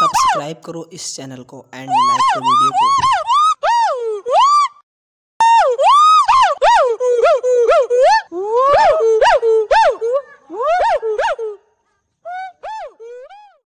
Subscribe करो इस channel को एंड लाइक करो वीडियो को।